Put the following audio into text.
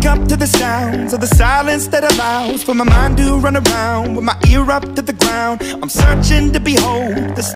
up to the sounds of the silence that allows for my mind to run around with my ear up to the ground. I'm searching to behold the